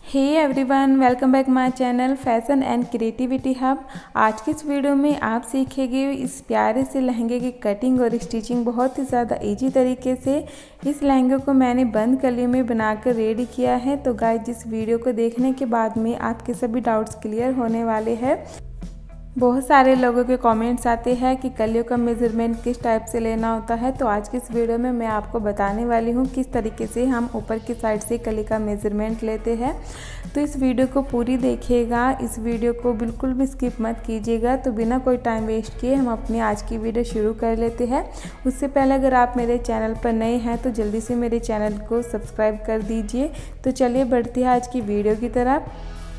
Hey everyone, welcome back my channel fashion and creativity hub. आज की इस video में आप सीखेंगे इस प्यारे से लहंगे की कटिंग और स्टिचिंग बहुत ही ज़्यादा इजी तरीके से। इस लहंगे को मैंने बंद कलियों में बनाकर रेडी किया है। तो गाइस, जिस वीडियो को देखने के बाद में आपके सभी डाउट्स क्लियर होने वाले हैं। बहुत सारे लोगों के कमेंट्स आते हैं कि कलियों का मेज़रमेंट किस टाइप से लेना होता है। तो आज की इस वीडियो में मैं आपको बताने वाली हूँ किस तरीके से हम ऊपर की साइड से कली का मेज़रमेंट लेते हैं। तो इस वीडियो को पूरी देखिएगा, इस वीडियो को बिल्कुल भी स्किप मत कीजिएगा। तो बिना कोई टाइम वेस्ट किए हम अपनी आज की वीडियो शुरू कर लेते हैं। उससे पहले अगर आप मेरे चैनल पर नए हैं तो जल्दी से मेरे चैनल को सब्सक्राइब कर दीजिए। तो चलिए बढ़ते हैं आज की वीडियो की तरफ।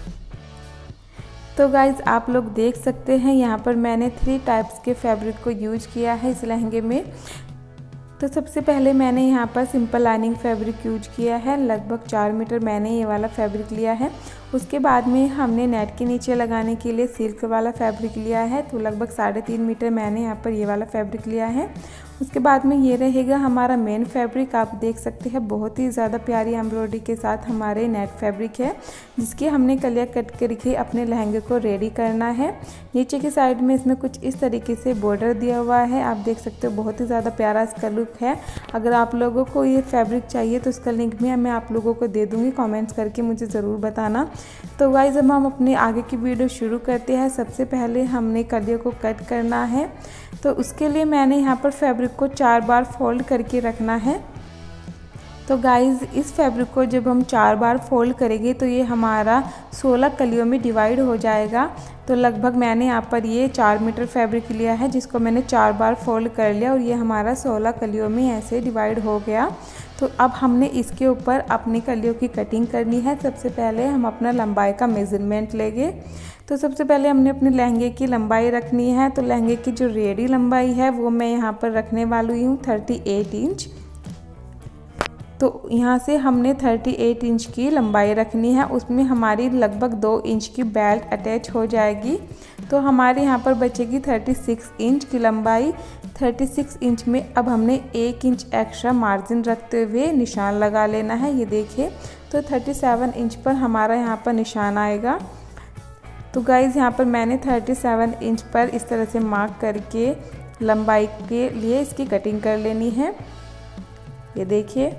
तो गाइज़, आप लोग देख सकते हैं यहाँ पर मैंने 3 टाइप्स के फैब्रिक को यूज किया है इस लहंगे में। तो सबसे पहले मैंने यहाँ पर सिंपल लाइनिंग फैब्रिक यूज किया है, लगभग 4 मीटर मैंने ये वाला फैब्रिक लिया है। उसके बाद में हमने नेट के नीचे लगाने के लिए सिल्क वाला फैब्रिक लिया है, तो लगभग 3.5 मीटर मैंने यहाँ पर ये वाला फैब्रिक लिया है। उसके बाद में ये रहेगा हमारा मेन फैब्रिक। आप देख सकते हैं बहुत ही ज़्यादा प्यारी एम्ब्रॉयडरी के साथ हमारे नेट फैब्रिक है, जिसकी हमने कलियाँ कट करके अपने लहंगे को रेडी करना है। नीचे की साइड में इसमें कुछ इस तरीके से बॉर्डर दिया हुआ है, आप देख सकते हो बहुत ही ज़्यादा प्यारा इसका लुक है। अगर आप लोगों को ये फैब्रिक चाहिए तो इसका लिंक भी मैं आप लोगों को दे दूँगी, कॉमेंट्स करके मुझे ज़रूर बताना। तो गाइस, अब हम अपने आगे की वीडियो शुरू करते हैं। सबसे पहले हमने कलियों को कट करना है, तो उसके लिए मैंने यहाँ पर फैब्रिक को 4 बार फोल्ड करके रखना है। तो गाइज़, इस फैब्रिक को जब हम 4 बार फोल्ड करेंगे तो ये हमारा 16 कलियों में डिवाइड हो जाएगा। तो लगभग मैंने यहाँ पर ये 4 मीटर फैब्रिक लिया है, जिसको मैंने 4 बार फोल्ड कर लिया और ये हमारा 16 कलियों में ऐसे डिवाइड हो गया। तो अब हमने इसके ऊपर अपनी कलियों की कटिंग करनी है। सबसे पहले हम अपना लंबाई का मेज़रमेंट लेंगे। तो सबसे पहले हमने अपने लहंगे की लंबाई रखनी है। तो लहंगे की जो रेडी लंबाई है वो मैं यहाँ पर रखने वाली हूँ 38 इंच। तो यहाँ से हमने 38 इंच की लंबाई रखनी है, उसमें हमारी लगभग 2 इंच की बेल्ट अटैच हो जाएगी। तो हमारे यहाँ पर बचेगी 36 इंच की लंबाई। 36 इंच में अब हमने 1 इंच एक्स्ट्रा मार्जिन रखते हुए निशान लगा लेना है। ये देखिए, तो 37 इंच पर हमारा यहाँ पर निशान आएगा। तो गाइज़, यहाँ पर मैंने 37 इंच पर इस तरह से मार्क करके लंबाई के लिए इसकी कटिंग कर लेनी है। ये देखिए,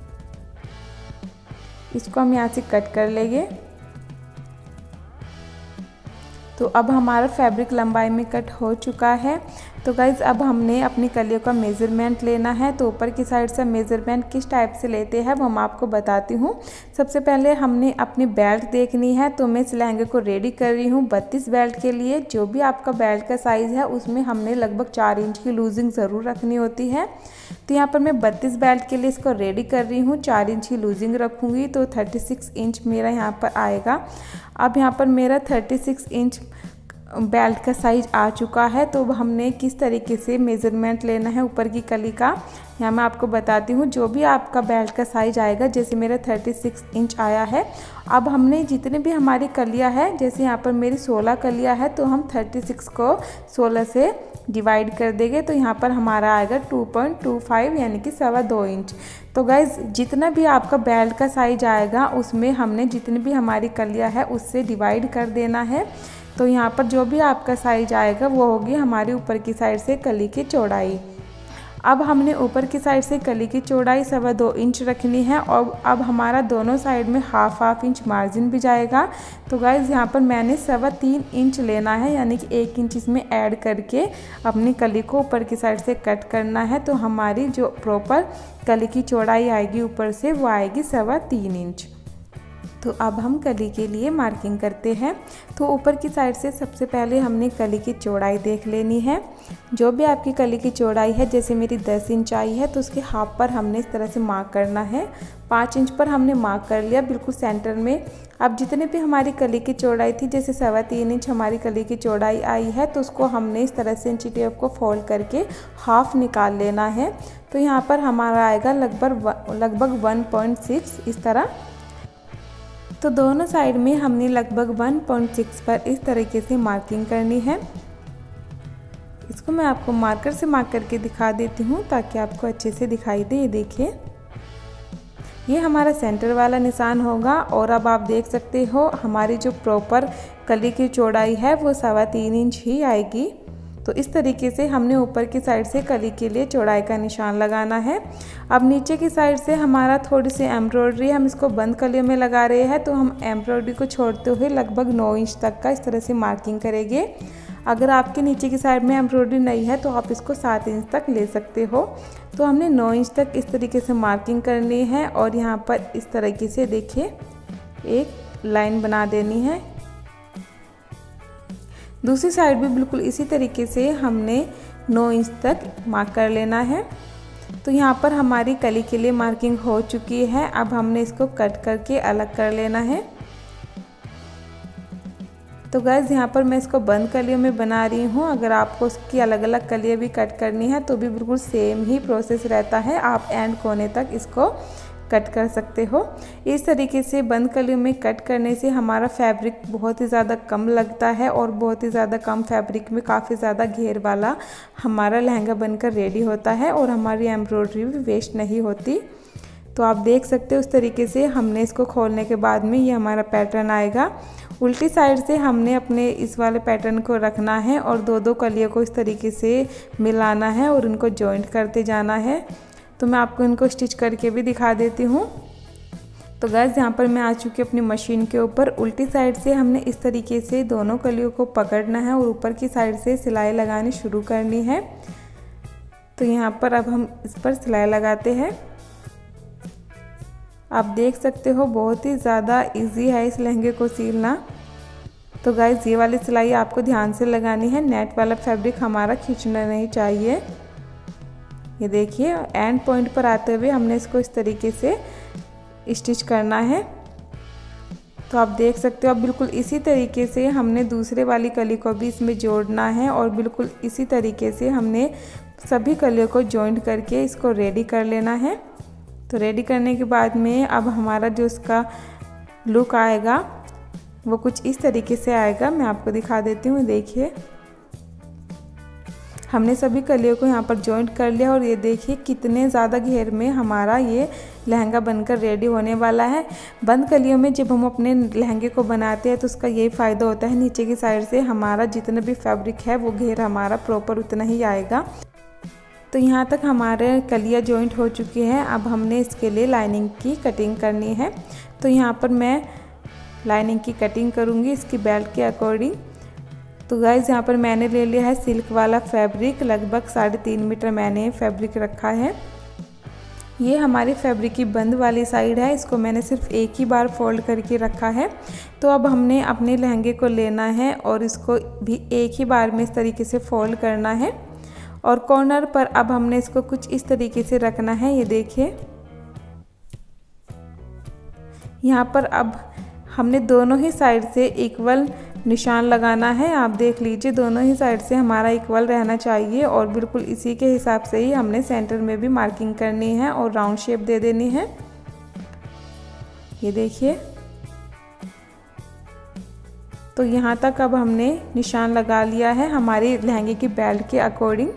इसको हम यहाँ से कट कर लेंगे। तो अब हमारा फैब्रिक लंबाई में कट हो चुका है। तो गाइज़, अब हमने अपनी कलियों का मेज़रमेंट लेना है। तो ऊपर की साइड से मेज़रमेंट किस टाइप से लेते हैं वो हम आपको बताती हूँ। सबसे पहले हमने अपनी बेल्ट देखनी है। तो मैं इस लहंगे को रेडी कर रही हूँ 32 बेल्ट के लिए। जो भी आपका बेल्ट का साइज़ है उसमें हमने लगभग 4 इंच की लूजिंग ज़रूर रखनी होती है। तो यहाँ पर मैं 32 बेल्ट के लिए इसको रेडी कर रही हूँ, 4 इंच की लूजिंग रखूँगी। तो 36 इंच मेरा यहाँ पर आएगा। अब यहाँ पर मेरा 36 इंच बेल्ट का साइज आ चुका है। तो हमने किस तरीके से मेज़रमेंट लेना है ऊपर की कली का, यहाँ मैं आपको बताती हूँ। जो भी आपका बेल्ट का साइज आएगा, जैसे मेरा 36 इंच आया है, अब हमने जितने भी हमारी कलियाँ हैं, जैसे यहाँ पर मेरी 16 कलियाँ हैं, तो हम 36 को 16 से डिवाइड कर देंगे। तो यहाँ पर हमारा आएगा 2.25 यानी कि 2.25 इंच। तो गाइज़, जितना भी आपका बेल्ट का साइज आएगा उसमें हमने जितनी भी हमारी कलियाँ हैं उससे डिवाइड कर देना है। तो यहाँ पर जो भी आपका साइज आएगा वो होगी हमारी ऊपर की साइड से कली की चौड़ाई। अब हमने ऊपर की साइड से कली की चौड़ाई 2.25 इंच रखनी है। और अब हमारा दोनों साइड में हाफ इंच मार्जिन भी जाएगा। तो गाइज़, यहाँ पर मैंने 3.25 इंच लेना है, यानी कि 1 इंच इसमें ऐड करके अपनी कली को ऊपर की साइड से कट करना है। तो हमारी जो प्रॉपर कली की चौड़ाई आएगी ऊपर से वो आएगी 3.25 इंच। तो अब हम कली के लिए मार्किंग करते हैं। तो ऊपर की साइड से सबसे पहले हमने कली की चौड़ाई देख लेनी है। जो भी आपकी कली की चौड़ाई है, जैसे मेरी 10 इंच आई है, तो उसके हाफ पर हमने इस तरह से मार्क करना है। 5 इंच पर हमने मार्क कर लिया बिल्कुल सेंटर में। अब जितने भी हमारी कली की चौड़ाई थी, जैसे 3.25 इंच हमारी कली की चौड़ाई आई है, तो उसको हमने इस तरह से इंची टेप को फोल्ड करके हाफ निकाल लेना है। तो यहाँ पर हमारा आएगा लगभग 1.6 इस तरह। तो दोनों साइड में हमने लगभग 1.6 पर इस तरीके से मार्किंग करनी है। इसको मैं आपको मार्कर से मार्क करके दिखा देती हूँ ताकि आपको अच्छे से दिखाई दे। ये देखिए, ये हमारा सेंटर वाला निशान होगा। और अब आप देख सकते हो हमारी जो प्रॉपर कली की चौड़ाई है वो 3.25 इंच ही आएगी। तो इस तरीके से हमने ऊपर की साइड से कली के लिए चौड़ाई का निशान लगाना है। अब नीचे की साइड से हमारा थोड़ी सी एम्ब्रॉयडरी, हम इसको बंद कलियों में लगा रहे हैं, तो हम एम्ब्रॉयडरी को छोड़ते हुए लगभग 9 इंच तक का इस तरह से मार्किंग करेंगे। अगर आपके नीचे की साइड में एम्ब्रॉयडरी नहीं है तो आप इसको 7 इंच तक ले सकते हो। तो हमने 9 इंच तक इस तरीके से मार्किंग करनी है और यहाँ पर इस तरीके से देखिए एक लाइन बना देनी है। दूसरी साइड भी बिल्कुल इसी तरीके से हमने 9 इंच तक मार्क कर लेना है। तो यहाँ पर हमारी कली के लिए मार्किंग हो चुकी है। अब हमने इसको कट करके अलग कर लेना है। तो गाइस यहाँ पर मैं इसको बंद कलियों में बना रही हूँ। अगर आपको उसकी अलग अलग कलियाँ भी कट करनी है तो भी बिल्कुल सेम ही प्रोसेस रहता है, आप एंड कोने तक इसको कट कर सकते हो। इस तरीके से बंद कलियों में कट करने से हमारा फैब्रिक बहुत ही ज़्यादा कम लगता है और बहुत ही ज़्यादा कम फैब्रिक में काफ़ी ज़्यादा घेर वाला हमारा लहंगा बनकर रेडी होता है और हमारी एम्ब्रॉयडरी भी वेस्ट नहीं होती। तो आप देख सकते हो उस तरीके से हमने इसको खोलने के बाद में ये हमारा पैटर्न आएगा। उल्टी साइड से हमने अपने इस वाले पैटर्न को रखना है और 2-2 कलियों को इस तरीके से मिलाना है और उनको जॉइंट करते जाना है। तो मैं आपको इनको स्टिच करके भी दिखा देती हूँ। तो गाइस यहाँ पर मैं आ चुकी अपनी मशीन के ऊपर। उल्टी साइड से हमने इस तरीके से दोनों कलियों को पकड़ना है और ऊपर की साइड से सिलाई लगानी शुरू करनी है। तो यहाँ पर अब हम इस पर सिलाई लगाते हैं। आप देख सकते हो बहुत ही ज़्यादा इजी है इस लहंगे को सिलना। तो गाइस ये वाली सिलाई आपको ध्यान से लगानी है, नेट वाला फैब्रिक हमारा खींचना नहीं चाहिए। ये देखिए एंड पॉइंट पर आते हुए हमने इसको इस तरीके से स्टिच करना है। तो आप देख सकते हो अब बिल्कुल इसी तरीके से हमने दूसरे वाली कली को भी इसमें जोड़ना है और बिल्कुल इसी तरीके से हमने सभी कलियों को जॉइंट करके इसको रेडी कर लेना है। तो रेडी करने के बाद में अब हमारा जो उसका लुक आएगा वो कुछ इस तरीके से आएगा। मैं आपको दिखा देती हूँ। देखिए हमने सभी कलियों को यहाँ पर जॉइंट कर लिया और ये देखिए कितने ज़्यादा घेर में हमारा ये लहंगा बनकर रेडी होने वाला है। बंद कलियों में जब हम अपने लहंगे को बनाते हैं तो उसका यही फ़ायदा होता है, नीचे की साइड से हमारा जितना भी फैब्रिक है वो घेर हमारा प्रॉपर उतना ही आएगा। तो यहाँ तक हमारे कलियाँ जॉइंट हो चुकी हैं। अब हमने इसके लिए लाइनिंग की कटिंग करनी है। तो यहाँ पर मैं लाइनिंग की कटिंग करूँगी इसकी बेल्ट के अकॉर्डिंग। तो गाइस यहाँ पर मैंने ले लिया है सिल्क वाला फैब्रिक, लगभग 3.5 मीटर मैंने फैब्रिक रखा है। ये हमारी फैब्रिक की बंद वाली साइड है, इसको मैंने सिर्फ एक ही बार फोल्ड करके रखा है। तो अब हमने अपने लहंगे को लेना है और इसको भी एक ही बार में इस तरीके से फोल्ड करना है और कॉर्नर पर अब हमने इसको कुछ इस तरीके से रखना है। ये देखिए यहाँ पर अब हमने दोनों ही साइड से इक्वल निशान लगाना है। आप देख लीजिए दोनों ही साइड से हमारा इक्वल रहना चाहिए और बिल्कुल इसी के हिसाब से ही हमने सेंटर में भी मार्किंग करनी है और राउंड शेप दे देनी है। ये देखिए तो यहाँ तक अब हमने निशान लगा लिया है हमारे लहंगे की बेल्ट के अकॉर्डिंग।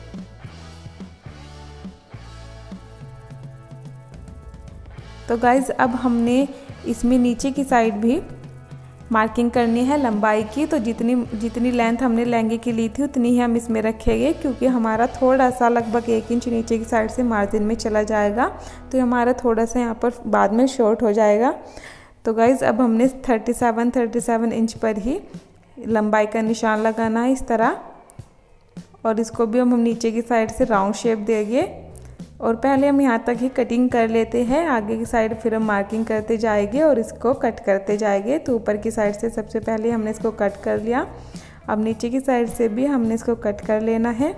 तो गाइज अब हमने इसमें नीचे की साइड भी मार्किंग करनी है लंबाई की। तो जितनी लेंथ हमने लहंगे की ली थी उतनी ही हम इसमें रखेंगे, क्योंकि हमारा थोड़ा सा लगभग 1 इंच नीचे की साइड से मार्जिन में चला जाएगा तो हमारा थोड़ा सा यहाँ पर बाद में शॉर्ट हो जाएगा। तो गाइज़ अब हमने 37 इंच पर ही लंबाई का निशान लगाना है इस तरह, और इसको भी हम नीचे की साइड से राउंड शेप देंगे। और पहले हम यहाँ तक ही कटिंग कर लेते हैं, आगे की साइड फिर हम मार्किंग करते जाएंगे और इसको कट करते जाएंगे। तो ऊपर की साइड से सबसे पहले हमने इसको कट कर लिया, अब नीचे की साइड से भी हमने इसको कट कर लेना है।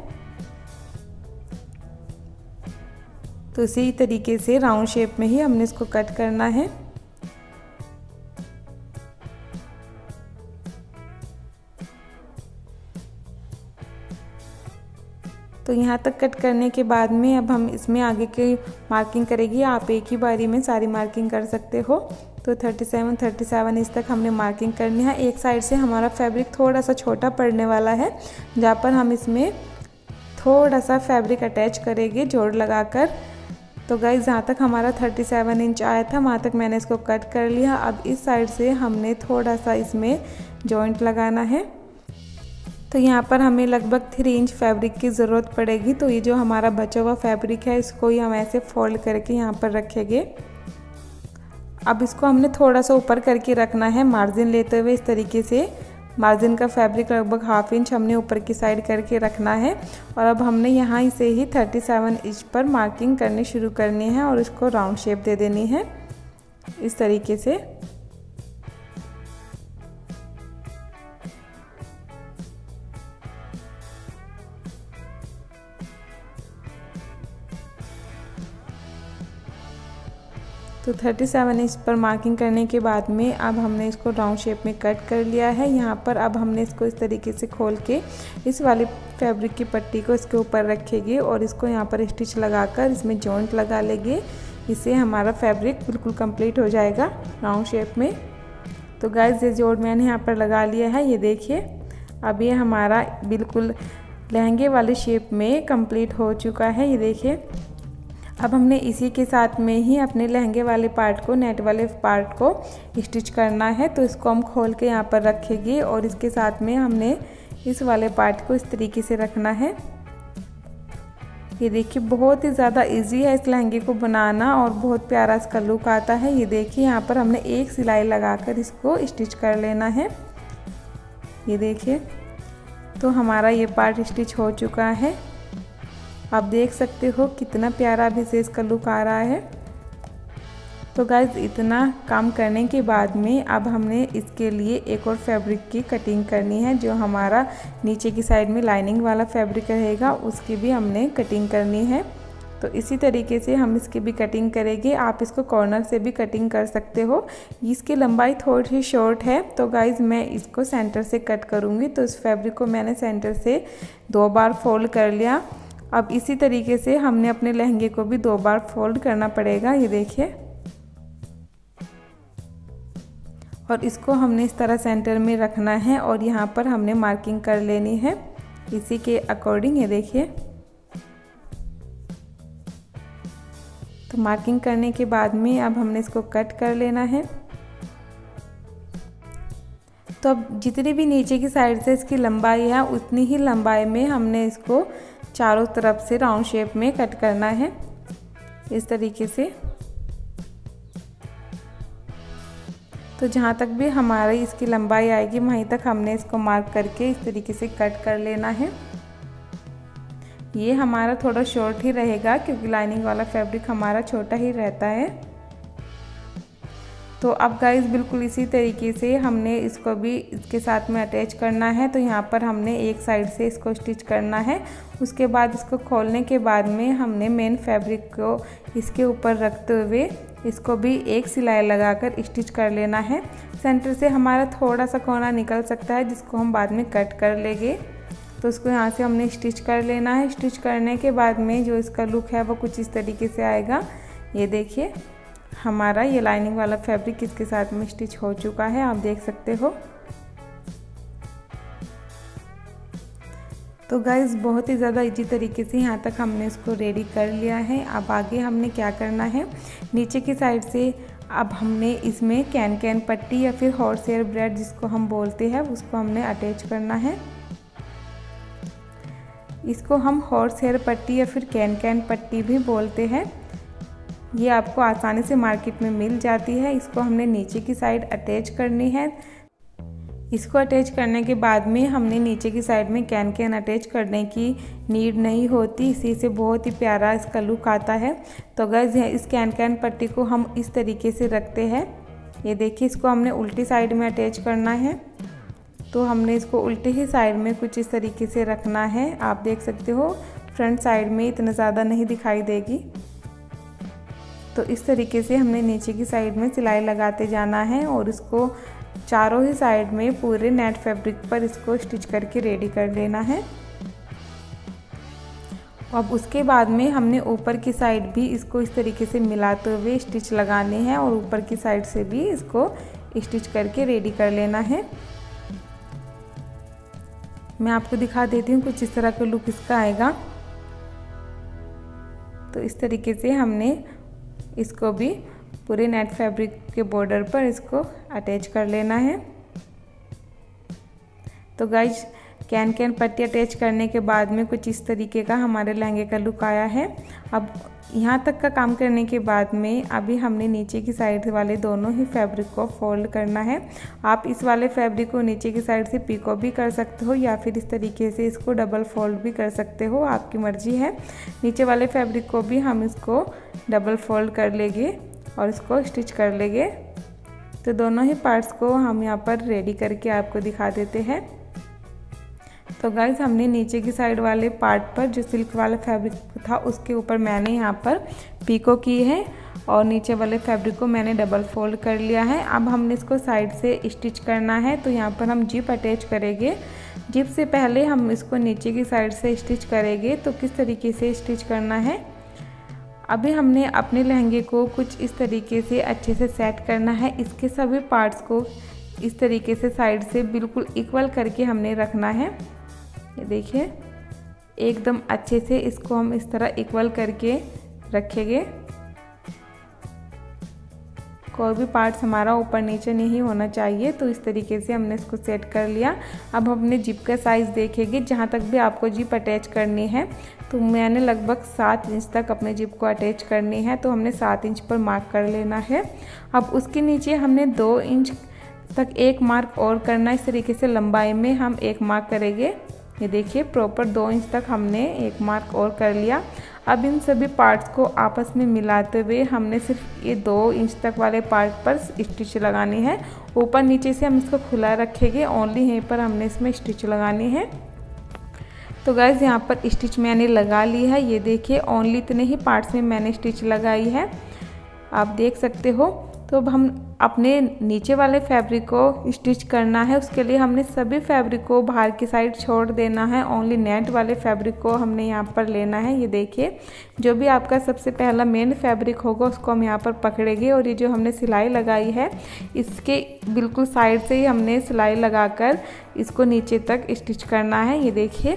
तो इसी तरीके से राउंड शेप में ही हमने इसको कट करना है। तो यहाँ तक कट करने के बाद में अब हम इसमें आगे की मार्किंग करेंगे। आप एक ही बारी में सारी मार्किंग कर सकते हो। तो 37 इंच तक हमने मार्किंग करनी है। एक साइड से हमारा फैब्रिक थोड़ा सा छोटा पड़ने वाला है, जहाँ पर हम इसमें थोड़ा सा फैब्रिक अटैच करेंगे जोड़ लगाकर। तो गाइस जहाँ तक हमारा 37 इंच आया था वहाँ तक मैंने इसको कट कर लिया। अब इस साइड से हमने थोड़ा सा इसमें जॉइंट लगाना है। तो यहाँ पर हमें लगभग 3 इंच फैब्रिक की ज़रूरत पड़ेगी। तो ये जो हमारा बचा हुआ फैब्रिक है इसको ही हम ऐसे फोल्ड करके यहाँ पर रखेंगे। अब इसको हमने थोड़ा सा ऊपर करके रखना है मार्जिन लेते हुए। इस तरीके से मार्जिन का फैब्रिक लगभग 1/2 इंच हमने ऊपर की साइड करके रखना है। और अब हमने यहाँ से ही 37 इंच पर मार्किंग करनी शुरू करनी है और इसको राउंड शेप दे देनी है इस तरीके से। तो 37 इंच पर मार्किंग करने के बाद में अब हमने इसको राउंड शेप में कट कर लिया है। यहाँ पर अब हमने इसको इस तरीके से खोल के इस वाले फैब्रिक की पट्टी को इसके ऊपर रखेंगे और इसको यहाँ पर स्टिच लगाकर इसमें जॉइंट लगा लेंगे। इससे हमारा फैब्रिक बिल्कुल कंप्लीट हो जाएगा राउंड शेप में। तो गाइस ये जोड़ मैंने यहाँ पर लगा लिया है, ये देखिए। अब ये हमारा बिल्कुल लहंगे वाले शेप में कंप्लीट हो चुका है, ये देखिए। अब हमने इसी के साथ में ही अपने लहंगे वाले पार्ट को, नेट वाले पार्ट को स्टिच करना है। तो इसको हम खोल के यहाँ पर रखेंगे और इसके साथ में हमने इस वाले पार्ट को इस तरीके से रखना है। ये देखिए बहुत ही ज़्यादा इजी है इस लहंगे को बनाना और बहुत प्यारा इसका लुक आता है। ये देखिए यहाँ पर हमने एक सिलाई लगाकर इसको स्टिच कर लेना है, ये देखिए। तो हमारा ये पार्ट स्टिच हो चुका है। आप देख सकते हो कितना प्यारा भी से इसका लुक आ रहा है। तो गाइज इतना काम करने के बाद में अब हमने इसके लिए एक और फैब्रिक की कटिंग करनी है। जो हमारा नीचे की साइड में लाइनिंग वाला फैब्रिक रहेगा उसकी भी हमने कटिंग करनी है। तो इसी तरीके से हम इसकी भी कटिंग करेंगे। आप इसको कॉर्नर से भी कटिंग कर सकते हो। इसकी लंबाई थोड़ी सी शॉर्ट है तो गाइज मैं इसको सेंटर से कट करूँगी। तो इस फैब्रिक को मैंने सेंटर से 2 बार फोल्ड कर लिया। अब इसी तरीके से हमने अपने लहंगे को भी 2 बार फोल्ड करना पड़ेगा, ये देखिए। और इसको हमने इस तरह सेंटर में रखना है और यहाँ पर हमने मार्किंग कर लेनी है इसी के अकॉर्डिंग, ये देखिए। तो मार्किंग करने के बाद में अब हमने इसको कट कर लेना है। तो अब जितनी भी नीचे की साइड से इसकी लंबाई है उतनी ही लंबाई में हमने इसको चारों तरफ से राउंड शेप में कट करना है इस तरीके से। तो जहाँ तक भी हमारी इसकी लंबाई आएगी वहीं तक हमने इसको मार्क करके इस तरीके से कट कर लेना है। ये हमारा थोड़ा शॉर्ट ही रहेगा क्योंकि लाइनिंग वाला फैब्रिक हमारा छोटा ही रहता है। तो अब गाइस बिल्कुल इसी तरीके से हमने इसको भी इसके साथ में अटैच करना है। तो यहाँ पर हमने एक साइड से इसको स्टिच करना है। उसके बाद इसको खोलने के बाद में हमने मेन फैब्रिक को इसके ऊपर रखते हुए इसको भी एक सिलाई लगाकर स्टिच कर लेना है। सेंटर से हमारा थोड़ा सा कोना निकल सकता है जिसको हम बाद में कट कर लेंगे। तो उसको यहाँ से हमने स्टिच कर लेना है। स्टिच करने के बाद में जो इसका लुक है वो कुछ इस तरीके से आएगा, ये देखिए। हमारा ये लाइनिंग वाला फैब्रिक इसके साथ में स्टिच हो चुका है, आप देख सकते हो। तो गाइस बहुत ही ज़्यादा इजी तरीके से यहाँ तक हमने इसको रेडी कर लिया है। अब आगे हमने क्या करना है, नीचे की साइड से अब हमने इसमें कैन पट्टी या फिर हॉर्स हेयर ब्रेड जिसको हम बोलते हैं उसको हमने अटैच करना है। इसको हम हॉर्स हेयर पट्टी या फिर कैन पट्टी भी बोलते हैं। ये आपको आसानी से मार्केट में मिल जाती है। इसको हमने नीचे की साइड अटैच करनी है। इसको अटैच करने के बाद में हमने नीचे की साइड में कैन अटैच करने की नीड नहीं होती, इसी से बहुत ही प्यारा इसका लुक आता है। तो गाइस इस कैन पट्टी को हम इस तरीके से रखते हैं, ये देखिए। इसको हमने उल्टी साइड में अटैच करना है। तो हमने इसको उल्टी ही साइड में कुछ इस तरीके से रखना है, आप देख सकते हो। फ्रंट साइड में इतना ज़्यादा नहीं दिखाई देगी। तो इस तरीके से हमने नीचे की साइड में सिलाई लगाते जाना है और इसको चारों ही साइड में पूरे नेट फैब्रिक पर इसको स्टिच करके रेडी कर लेना है। अब उसके बाद में हमने ऊपर की साइड भी इसको इस तरीके से मिलाते हुए स्टिच लगाने हैं और ऊपर की साइड से भी इसको स्टिच करके रेडी कर लेना है। मैं आपको दिखा देती हूँ, कुछ इस तरह का लुक इसका आएगा। तो इस तरीके से हमने इसको भी पूरे नेट फैब्रिक के बॉर्डर पर इसको अटैच कर लेना है। तो गाइज कैन पट्टी अटैच करने के बाद में कुछ इस तरीके का हमारे लहंगे का लुक आया है। अब यहाँ तक का काम करने के बाद में अभी हमने नीचे की साइड वाले दोनों ही फैब्रिक को फोल्ड करना है। आप इस वाले फैब्रिक को नीचे की साइड से पिको भी कर सकते हो या फिर इस तरीके से इसको डबल फोल्ड भी कर सकते हो, आपकी मर्जी है। नीचे वाले फैब्रिक को भी हम इसको डबल फोल्ड कर लेंगे और इसको स्टिच कर लेंगे। तो दोनों ही पार्ट्स को हम यहाँ पर रेडी करके आपको दिखा देते हैं। तो गाइस हमने नीचे की साइड वाले पार्ट पर जो सिल्क वाला फैब्रिक था उसके ऊपर मैंने यहाँ पर पिको की है और नीचे वाले फैब्रिक को मैंने डबल फोल्ड कर लिया है। अब हमने इसको साइड से स्टिच करना है। तो यहाँ पर हम जिप अटैच करेंगे। जिप से पहले हम इसको नीचे की साइड से स्टिच करेंगे। तो किस तरीके से स्टिच करना है, अभी हमने अपने लहंगे को कुछ इस तरीके से अच्छे से सेट करना है। इसके सभी पार्ट्स को इस तरीके से साइड से बिल्कुल इक्वल करके हमने रखना है। ये देखिए एकदम अच्छे से इसको हम इस तरह इक्वल करके रखेंगे। कोई भी पार्ट्स हमारा ऊपर नीचे नहीं होना चाहिए। तो इस तरीके से हमने इसको सेट कर लिया। अब हमने जिप का साइज़ देखेंगे। जहाँ तक भी आपको जिप अटैच करनी है तो मैंने लगभग 7 इंच तक अपने जिप को अटैच करनी है। तो हमने 7 इंच पर मार्क कर लेना है। अब उसके नीचे हमने 2 इंच तक एक मार्क और करना। इस तरीके से लंबाई में हम एक मार्क करेंगे। ये देखिए प्रॉपर 2 इंच तक हमने एक मार्क और कर लिया। अब इन सभी पार्ट्स को आपस में मिलाते हुए हमने सिर्फ ये 2 इंच तक वाले पार्ट पर स्टिच लगानी है। ऊपर नीचे से हम इसको खुला रखेंगे, ओनली यहीं पर हमने इसमें स्टिच लगानी है। तो गाइस यहाँ पर स्टिच मैंने लगा ली है। ये देखिए ओनली इतने ही पार्ट्स में मैंने स्टिच लगाई है, आप देख सकते हो। तो अब हम अपने नीचे वाले फैब्रिक को स्टिच करना है। उसके लिए हमने सभी फैब्रिक को बाहर की साइड छोड़ देना है। ओनली नेट वाले फैब्रिक को हमने यहाँ पर लेना है। ये देखिए जो भी आपका सबसे पहला मेन फैब्रिक होगा उसको हम यहाँ पर पकड़ेंगे और ये जो हमने सिलाई लगाई है इसके बिल्कुल साइड से ही हमने सिलाई लगाकर इसको नीचे तक स्टिच करना है। ये देखिए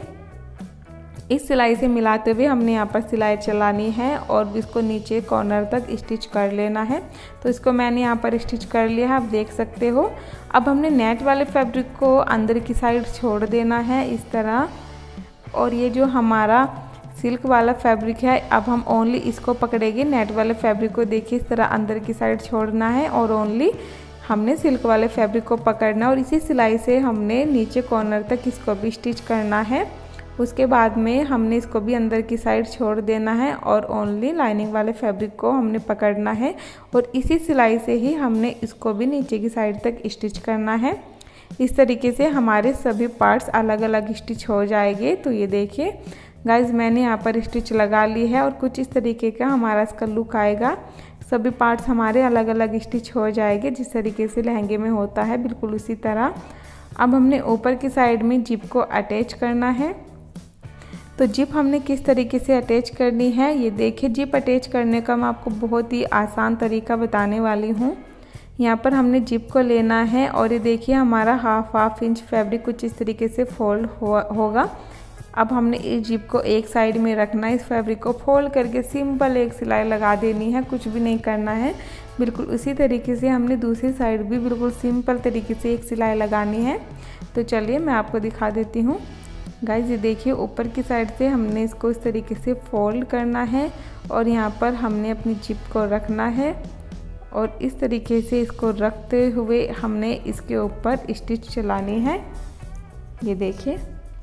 इस सिलाई से मिलाते हुए हमने यहाँ पर सिलाई चलानी है और इसको नीचे कॉर्नर तक स्टिच कर लेना है। तो इसको मैंने यहाँ पर स्टिच कर लिया है, आप देख सकते हो। अब हमने नेट वाले फैब्रिक को अंदर की साइड छोड़ देना है इस तरह। और ये जो हमारा सिल्क वाला फैब्रिक है अब हम ओनली इसको पकड़ेंगे। नेट वाले फैब्रिक को देखिए इस तरह अंदर की साइड छोड़ना है और ओनली हमने सिल्क वाले फैब्रिक को पकड़ना और इसी सिलाई से हमने नीचे कॉर्नर तक इसको भी स्टिच करना है। उसके बाद में हमने इसको भी अंदर की साइड छोड़ देना है और ओनली लाइनिंग वाले फैब्रिक को हमने पकड़ना है और इसी सिलाई से ही हमने इसको भी नीचे की साइड तक स्टिच करना है। इस तरीके से हमारे सभी पार्ट्स अलग अलग स्टिच हो जाएंगे। तो ये देखिए गाइज मैंने यहाँ पर स्टिच लगा ली है और कुछ इस तरीके का हमारा इसका लुक आएगा। सभी पार्ट्स हमारे अलग अलग स्टिच हो जाएंगे जिस तरीके से लहंगे में होता है, बिल्कुल उसी तरह। अब हमने ऊपर की साइड में जिप को अटैच करना है। तो जिप हमने किस तरीके से अटैच करनी है ये देखिए। जिप अटैच करने का मैं आपको बहुत ही आसान तरीका बताने वाली हूँ। यहाँ पर हमने जिप को लेना है और ये देखिए हमारा हाफ इंच फैब्रिक कुछ इस तरीके से फोल्ड होगा। अब हमने इस जिप को एक साइड में रखना है। इस फैब्रिक को फोल्ड करके सिंपल एक सिलाई लगा देनी है, कुछ भी नहीं करना है। बिल्कुल उसी तरीके से हमने दूसरी साइड भी बिल्कुल सिंपल तरीके से एक सिलाई लगानी है। तो चलिए मैं आपको दिखा देती हूँ। गाइस ये देखिए ऊपर की साइड से हमने इसको इस तरीके से फोल्ड करना है और यहाँ पर हमने अपनी जिप को रखना है और इस तरीके से इसको रखते हुए हमने इसके ऊपर स्टिच चलानी है। ये देखिए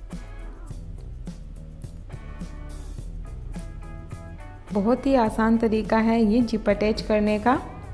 बहुत ही आसान तरीका है ये जिप अटैच करने का।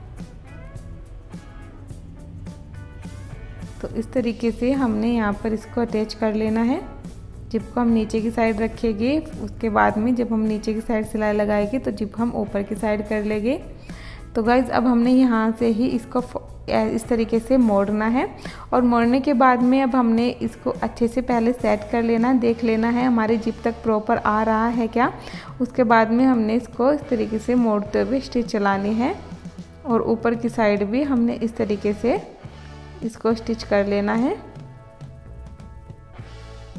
तो इस तरीके से हमने यहाँ पर इसको अटैच कर लेना है। जिप को हम नीचे की साइड रखेंगे, उसके बाद में जब हम नीचे की साइड सिलाई लगाएंगे तो जिप हम ऊपर की साइड कर लेंगे। तो गाइज अब हमने यहाँ से ही इसको इस तरीके से मोड़ना है और मोड़ने के बाद में अब हमने इसको अच्छे से पहले सेट कर लेना, देख लेना है हमारी जिप तक प्रॉपर आ रहा है क्या। उसके बाद में हमने इसको इस तरीके से मोड़ते हुए स्टिच चलानी है और ऊपर की साइड भी हमने इस तरीके से इसको स्टिच कर लेना है।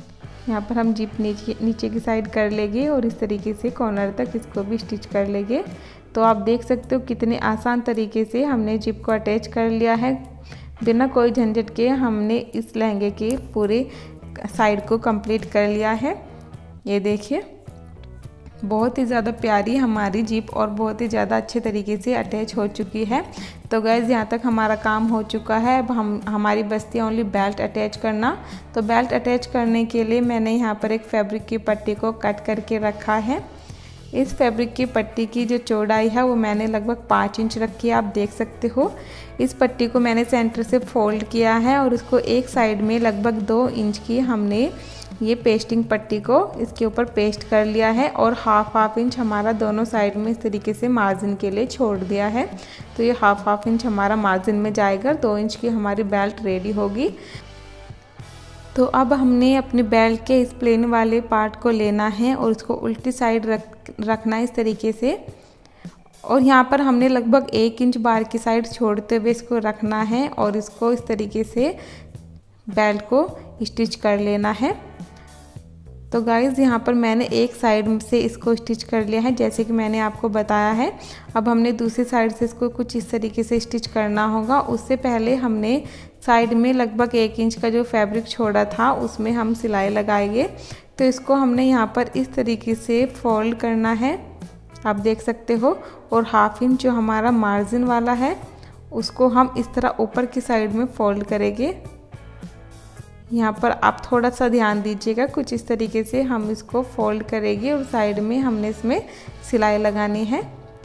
यहाँ पर हम जिप नीचे की साइड कर लेंगे और इस तरीके से कॉर्नर तक इसको भी स्टिच कर लेंगे। तो आप देख सकते हो कितने आसान तरीके से हमने जिप को अटैच कर लिया है। बिना कोई झंझट के हमने इस लहंगे के पूरे साइड को कंप्लीट कर लिया है। ये देखिए बहुत ही ज़्यादा प्यारी हमारी जिप और बहुत ही ज़्यादा अच्छे तरीके से अटैच हो चुकी है। तो गाइज़ यहाँ तक हमारा काम हो चुका है। अब हमारी बचती है ओनली बेल्ट अटैच करना। तो बेल्ट अटैच करने के लिए मैंने यहाँ पर एक फैब्रिक की पट्टी को कट करके रखा है। इस फैब्रिक की पट्टी की जो चौड़ाई है वो मैंने लगभग 5 इंच रखी है, आप देख सकते हो। इस पट्टी को मैंने सेंटर से फोल्ड किया है और उसको एक साइड में लगभग 2 इंच की हमने ये पेस्टिंग पट्टी को इसके ऊपर पेस्ट कर लिया है और हाफ इंच हमारा दोनों साइड में इस तरीके से मार्जिन के लिए छोड़ दिया है। तो ये हाफ इंच हमारा मार्जिन में जाएगा, 2 इंच की हमारी बेल्ट रेडी होगी। तो अब हमने अपनी बेल्ट के इस प्लेन वाले पार्ट को लेना है और उसको उल्टी साइड रखना है इस तरीके से। और यहाँ पर हमने लगभग 1 इंच बाहर की साइड छोड़ते हुए इसको रखना है और इसको इस तरीके से बेल्ट को स्टिच कर लेना है। तो गाइज़ यहाँ पर मैंने एक साइड से इसको स्टिच कर लिया है जैसे कि मैंने आपको बताया है। अब हमने दूसरी साइड से इसको कुछ इस तरीके से स्टिच करना होगा। उससे पहले हमने साइड में लगभग 1 इंच का जो फैब्रिक छोड़ा था उसमें हम सिलाई लगाएंगे। तो इसको हमने यहाँ पर इस तरीके से फोल्ड करना है, आप देख सकते हो। और हाफ इंच जो हमारा मार्जिन वाला है उसको हम इस तरह ऊपर की साइड में फोल्ड करेंगे। यहाँ पर आप थोड़ा सा ध्यान दीजिएगा, कुछ इस तरीके से हम इसको फोल्ड करेंगे और साइड में हमने इसमें सिलाई लगानी है।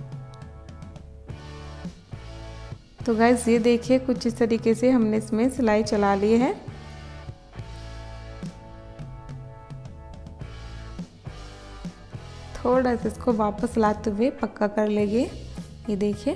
तो गाइस ये देखिए कुछ इस तरीके से हमने इसमें सिलाई चला ली है। थोड़ा सा इसको वापस लाते हुए पक्का कर लेंगे, ये देखिए।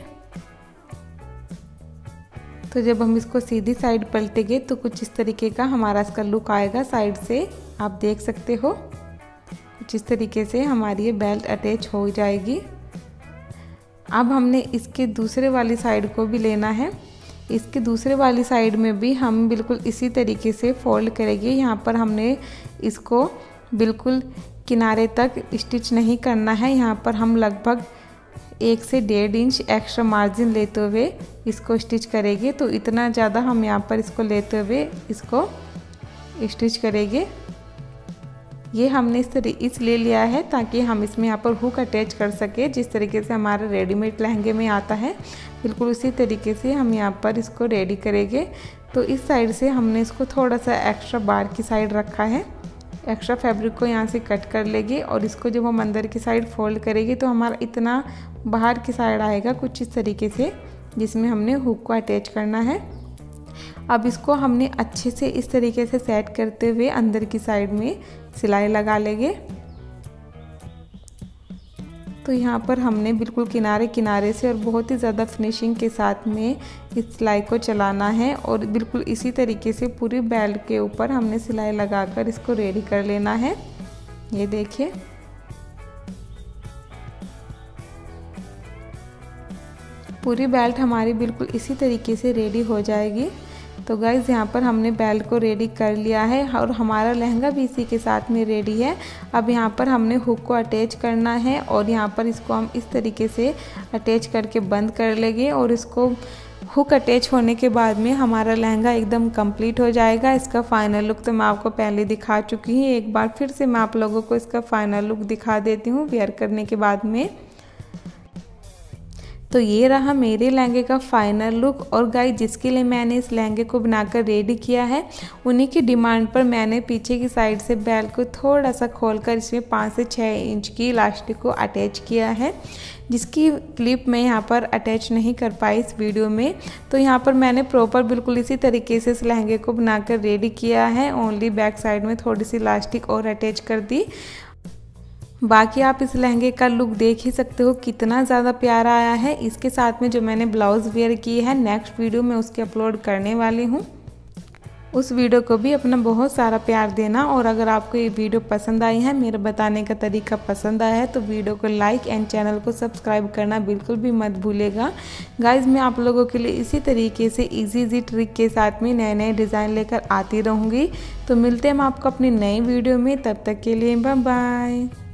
तो जब हम इसको सीधी साइड पलटेंगे तो कुछ इस तरीके का हमारा इसका लुक आएगा साइड से, आप देख सकते हो। कुछ इस तरीके से हमारी ये बेल्ट अटैच हो जाएगी। अब हमने इसके दूसरे वाली साइड को भी लेना है। इसके दूसरे वाली साइड में भी हम बिल्कुल इसी तरीके से फोल्ड करेंगे। यहाँ पर हमने इसको बिल्कुल किनारे तक स्टिच नहीं करना है। यहाँ पर हम लगभग 1 से 1.5 इंच एक्स्ट्रा मार्जिन लेते हुए इसको स्टिच करेंगे। तो इतना ज़्यादा हम यहाँ पर इसको लेते हुए इसको स्टिच करेंगे। ये हमने इसलिए लिया है ताकि हम इसमें यहाँ पर हुक अटैच कर सके, जिस तरीके से हमारा रेडीमेड लहंगे में आता है बिल्कुल उसी तरीके से हम यहाँ पर इसको रेडी करेंगे। तो इस साइड से हमने इसको थोड़ा सा एक्स्ट्रा बाहर की साइड रखा है। एक्स्ट्रा फैब्रिक को यहाँ से कट कर लेंगे और इसको जब हम अंदर की साइड फोल्ड करेंगे तो हमारा इतना बाहर की साइड आएगा कुछ इस तरीके से, जिसमें हमने हुक को अटैच करना है। अब इसको हमने अच्छे से इस तरीके से सेट करते हुए अंदर की साइड में सिलाई लगा लेंगे। तो यहाँ पर हमने बिल्कुल किनारे किनारे से और बहुत ही ज़्यादा फिनिशिंग के साथ में इस सिलाई को चलाना है और बिल्कुल इसी तरीके से पूरी बेल्ट के ऊपर हमने सिलाई लगाकर इसको रेडी कर लेना है। ये देखिए पूरी बेल्ट हमारी बिल्कुल इसी तरीके से रेडी हो जाएगी। तो गाइज़ यहाँ पर हमने बेल्ट को रेडी कर लिया है और हमारा लहंगा भी इसी के साथ में रेडी है। अब यहाँ पर हमने हुक को अटैच करना है और यहाँ पर इसको हम इस तरीके से अटैच करके बंद कर लेंगे और इसको हुक अटैच होने के बाद में हमारा लहंगा एकदम कंप्लीट हो जाएगा। इसका फाइनल लुक तो मैं आपको पहले दिखा चुकी हूँ, एक बार फिर से मैं आप लोगों को इसका फाइनल लुक दिखा देती हूँ वेयर करने के बाद में। तो ये रहा मेरे लहंगे का फाइनल लुक। और गाइस जिसके लिए मैंने इस लहंगे को बनाकर रेडी किया है उन्हीं की डिमांड पर मैंने पीछे की साइड से बेल्ट को थोड़ा सा खोलकर इसमें 5 से 6 इंच की इलास्टिक को अटैच किया है, जिसकी क्लिप मैं यहाँ पर अटैच नहीं कर पाई इस वीडियो में। तो यहाँ पर मैंने प्रॉपर बिल्कुल इसी तरीके से इस लहंगे को बनाकर रेडी किया है। ओनली बैक साइड में थोड़ी सी इलास्टिक और अटैच कर दी। बाकी आप इस लहंगे का लुक देख ही सकते हो कितना ज़्यादा प्यारा आया है। इसके साथ में जो मैंने ब्लाउज़ वेयर की है नेक्स्ट वीडियो में उसके अपलोड करने वाली हूँ। उस वीडियो को भी अपना बहुत सारा प्यार देना। और अगर आपको ये वीडियो पसंद आई है, मेरे बताने का तरीका पसंद आया है, तो वीडियो को लाइक एंड चैनल को सब्सक्राइब करना बिल्कुल भी मत भूलेगा। गाइज मैं आप लोगों के लिए इसी तरीके से इजी ट्रिक के साथ में नए नए डिज़ाइन लेकर आती रहूँगी। तो मिलते हैं हम आपको अपनी नई वीडियो में, तब तक के लिए बाय बाय।